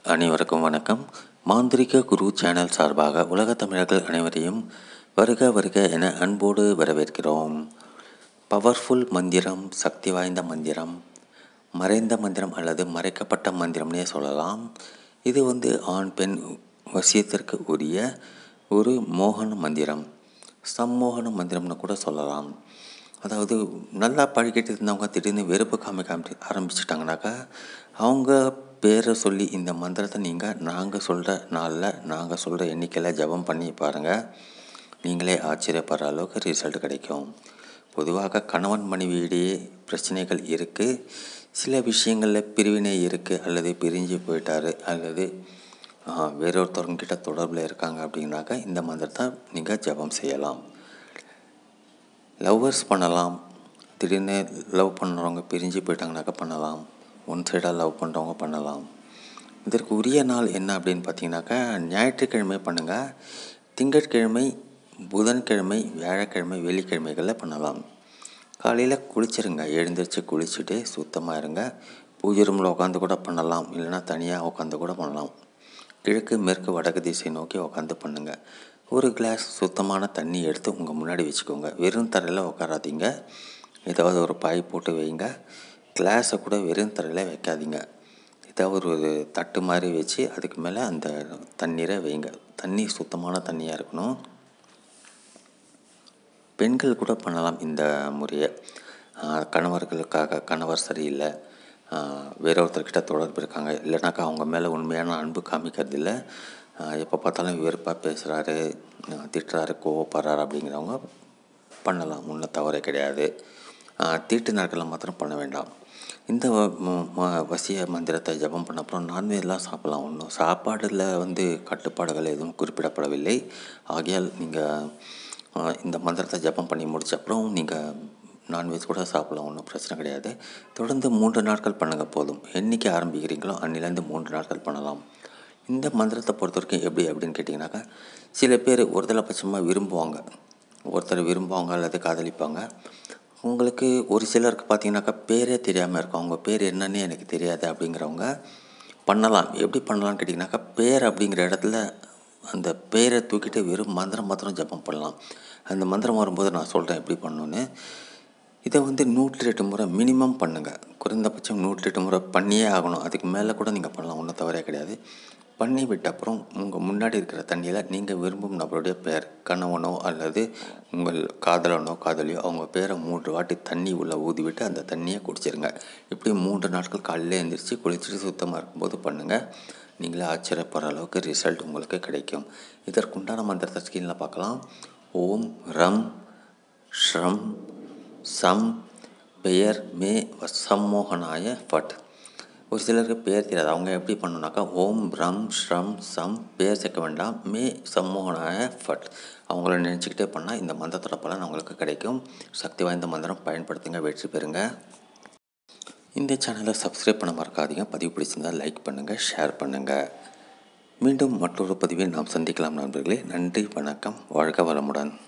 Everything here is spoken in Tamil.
அனைவருக்கும் வணக்கம். மாந்திரிக குரு சேனல் சார்பாக உலக தமிழர்கள் அனைவரையும் வருக வருக என அன்போடு வரவேற்கிறோம். பவர்ஃபுல் மந்திரம், சக்தி வாய்ந்த மந்திரம், மறைந்த மந்திரம் அல்லது மறைக்கப்பட்ட மந்திரம்னே சொல்லலாம். இது ஆண் பெண் வசியத்திற்கு உரிய ஒரு மோகன மந்திரம், சம்மோகன மந்திரம்னு கூட சொல்லலாம். அதாவது நல்லா பழகிட்டு இருந்தவங்க திடீர்னு வெறுப்பு காமிக்க ஆரம்பிச்சிட்டாங்கனாக்கா அவங்க பேரை சொல்லி இந்த மந்திரத்தை நீங்கள் நாங்கள் சொல்கிற நாளில் நாங்கள் சொல்கிற எண்ணிக்கையில் ஜபம் பண்ணி பாருங்கள். நீங்களே ஆச்சரியப்படுற அளவுக்கு ரிசல்ட் கிடைக்கும். பொதுவாக கணவன் மனைவியிடையே பிரச்சனைகள் இருக்குது, சில விஷயங்களில் பிரிவினை இருக்குது, அல்லது பிரிஞ்சு போயிட்டார், அல்லது வேறொருத்தவங்கிட்ட தொடர்பில் இருக்காங்க அப்படின்னாக்கா இந்த மந்திரத்தை நீங்கள் ஜபம் செய்யலாம். லவ்வர்ஸ் பண்ணலாம். திடீர்னு லவ் பண்ணுறவங்க பிரிஞ்சு போயிட்டாங்கனாக்கா பண்ணலாம். ஒன் சைடாக லவ் பண்ணுறவங்க பண்ணலாம். இதற்கு உரிய நாள் என்ன அப்படின்னு பார்த்தீங்கன்னாக்கா ஞாயிற்றுக்கிழமை பண்ணுங்கள். திங்கட்கிழமை, புதன்கிழமை, வியாழக்கிழமை, வெள்ளிக்கிழமைகளில் பண்ணலாம். காலையில் குளிச்சிருங்க. எழுந்திரிச்சு குளிச்சுட்டு சுத்தமாக இருங்க. பூஜை ரூமில் உட்காந்து கூட பண்ணலாம், இல்லைனா தனியாக உட்காந்து கூட பண்ணலாம். கிழக்கு, மேற்கு, வடக்கு திசை நோக்கி உட்காந்து பண்ணுங்கள். ஒரு கிளாஸ் சுத்தமான தண்ணி எடுத்து உங்கள் முன்னாடி வச்சுக்கோங்க. வெறும் தரையில் உட்காராதீங்க, ஏதாவது ஒரு பாய் போட்டு வைங்க. கிளாஸை கூட வெறும் தரையில் வைக்காதீங்க, ஏதாவது ஒரு தட்டு மாதிரி வச்சு அதுக்கு மேலே அந்த தண்ணீரை வைங்க. தண்ணி சுத்தமான தண்ணியாக இருக்கணும். பெண்கள் கூட பண்ணலாம் இந்த முறையை. கணவர்களுக்காக, கணவர் சரியில்லை, வேறொருத்தர்கிட்ட தொடர்பு இருக்காங்க, இல்லைனாக்கா அவங்க மேலே உண்மையான அன்பு காமிக்கிறது இல்லை, எப்போ பார்த்தாலும் வெறுப்பாக பேசுகிறாரு, திட்டுறாரு, கோவப்படுறாரு அப்படிங்கிறவங்க பண்ணலாம். ஒன்றும் தவறே கிடையாது. தீட்டு நாட்களில் மாத்திரம் பண்ண வேண்டாம். இந்த வசிய மந்திரத்தை ஜபம் பண்ண அப்புறம் நான்வெஜ்லாம் சாப்பிட்லாம். ஒன்றும் சாப்பாடில் கட்டுப்பாடுகள் எதுவும் குறிப்பிடப்படவில்லை. ஆகையால் நீங்கள் இந்த மந்திரத்தை ஜபம் பண்ணி முடிச்ச அப்புறம் நீங்கள் நான்வெஜ் கூட சாப்பிட்லாம், ஒன்றும் பிரச்சனை கிடையாது. தொடர்ந்து 3 நாட்கள் பண்ணுங்கள் போதும். என்றைக்கு ஆரம்பிக்கிறீங்களோ அன்னிலேருந்து 3 நாட்கள் பண்ணலாம். இந்த மந்திரத்தை பொறுத்த வரைக்கும் எப்படி அப்படின்னு கேட்டிங்கனாக்கா, சில பேர் ஒருதலைபட்சமாக விரும்புவாங்க, ஒருத்தர் விரும்புவாங்க அல்லது காதலிப்பாங்க. உங்களுக்கு ஒரு சிலருக்கு பார்த்தீங்கன்னாக்கா பேரே தெரியாமல் இருக்கும். அவங்க பேர் என்னன்னு எனக்கு தெரியாது அப்படிங்கிறவங்க பண்ணலாம். எப்படி பண்ணலான்னு கேட்டிங்கனாக்கா, பேர் அப்படிங்கிற இடத்துல அந்த பேரை தூக்கிட்டு வெறும் மந்திரம் மாத்திரம் ஜபம் பண்ணலாம். அந்த மந்திரம் வரும்போது நான் சொல்கிறேன் எப்படி பண்ணணுன்னு. இதை 108 முறை மினிமம் பண்ணுங்கள். குறைந்தபட்சம் 108 முறை பண்ணியே ஆகணும். அதுக்கு மேலே கூட நீங்கள் பண்ணலாம், ஒன்றும் தவறே கிடையாது. பண்ணி விட்ட அப்புறம் உங்கள் முன்னாடி இருக்கிற தண்ணியில் நீங்கள் விரும்பும் நபருடைய பெயர், கணவனோ அல்லது உங்கள் காதலனோ காதலியோ, அவங்க பேரை 3 வாட்டி தண்ணி உள்ளே ஊதிவிட்டு அந்த தண்ணியை குடிச்சிருங்க. இப்படி 3 நாட்கள் காலையில் எழுந்திரிச்சு குளிச்சுட்டு சுத்தமாக இருக்கும்போது பண்ணுங்கள். நீங்களே ஆச்சரியப்படுற அளவுக்கு ரிசல்ட் உங்களுக்கு கிடைக்கும். இதற்குண்டான மந்திரத்தை ஸ்க்ரீனில் பார்க்கலாம். ஓம் ரம் ஸ்ரம் சம் பெயர் மே சம்மோகனாய ஃபட். ஒரு சிலருக்கு பேர் தெரியாது. அவங்க எப்படி பண்ணணுனாக்கா ஓம் ரம் ஸ்ரம் சம், பேர் சேர்க்க வேண்டாம், மே சம்மோகனாய ஃபட், அவங்கள நினச்சிக்கிட்டே பண்ணால் இந்த மந்திரத்தோட பலன் அவங்களுக்கு கிடைக்கும். சக்தி வாய்ந்த மந்திரம், பயன்படுத்துங்க, வெற்றி பெறுங்க. இந்த சேனலை சப்ஸ்கிரைப் பண்ண மறக்காதீங்க. பதிவு பிடிச்சிருந்தால் லைக் பண்ணுங்கள், ஷேர் பண்ணுங்கள். மீண்டும் மற்றொரு பதிவில் நாம் சந்திக்கலாம் நண்பர்களே. நன்றி, வணக்கம், வாழ்க வளமுடன்.